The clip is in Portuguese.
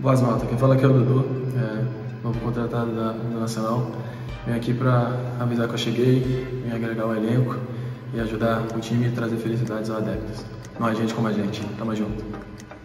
Boas, malta. Quem fala aqui é o Dudu, novo contratado do Nacional. Venho aqui para avisar que eu cheguei, vim agregar o elenco e ajudar o time e trazer felicidades aos adeptos. Não há gente como a gente. Tamo junto.